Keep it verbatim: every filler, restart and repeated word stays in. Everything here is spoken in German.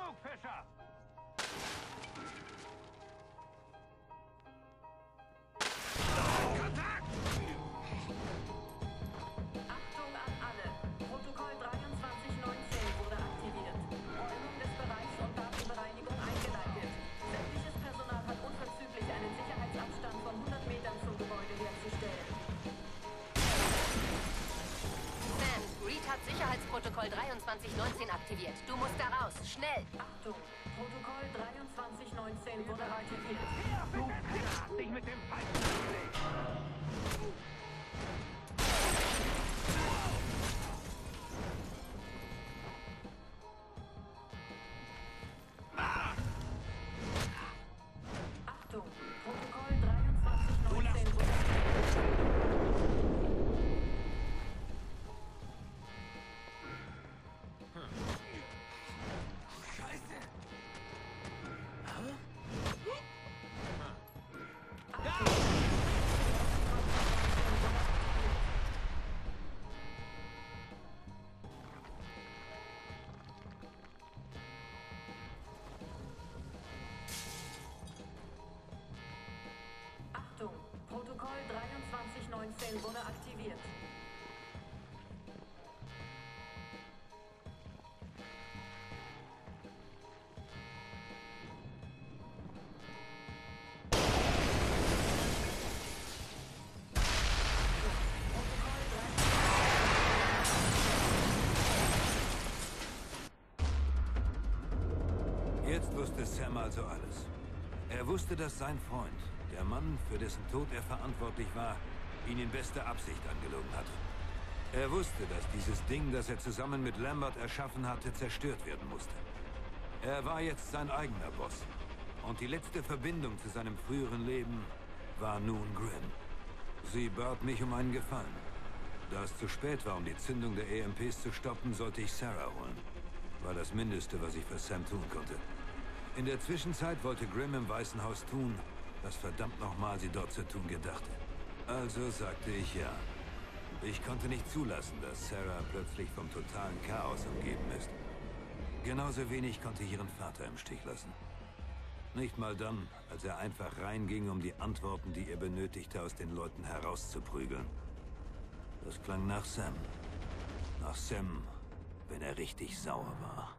Genug, Fischer! Kontakt! Achtung an alle! Protokoll dreiundzwanzig neunzehn wurde aktiviert. Räumung des Bereichs und Datenbereinigung eingeleitet. Sämtliches Personal hat unverzüglich einen Sicherheitsabstand von hundert Metern zum Gebäude herzustellen. Sam, Reed hat Sicherheitsprotokoll dreiundzwanzig neunzehn aktiviert. Du musst da raus. Schnell! Achtung! Protokoll dreiundzwanzig neunzehn wurde aktiviert. Du Penner hast dich mit dem Falschen angelegt! Achtung! Protokoll dreiundzwanzig neunzehn wurde Scheiße! Achtung! Protokoll dreiundzwanzig neunzehn wurde aktiviert. Jetzt wusste Sam also alles. Er wusste, dass sein Freund, der Mann, für dessen Tod er verantwortlich war, ihn in bester Absicht angelogen hatte. Er wusste, dass dieses Ding, das er zusammen mit Lambert erschaffen hatte, zerstört werden musste. Er war jetzt sein eigener Boss. Und die letzte Verbindung zu seinem früheren Leben war nun Grimm. Sie bat mich um einen Gefallen. Da es zu spät war, um die Zündung der E M Ps zu stoppen, sollte ich Sarah holen. War das Mindeste, was ich für Sam tun konnte. In der Zwischenzeit wollte Grimm im Weißen Haus tun, was verdammt nochmal sie dort zu tun gedachte. Also sagte ich ja. Ich konnte nicht zulassen, dass Sarah plötzlich vom totalen Chaos umgeben ist. Genauso wenig konnte ich ihren Vater im Stich lassen. Nicht mal dann, als er einfach reinging, um die Antworten, die er benötigte, aus den Leuten herauszuprügeln. Das klang nach Sam. Nach Sam, wenn er richtig sauer war.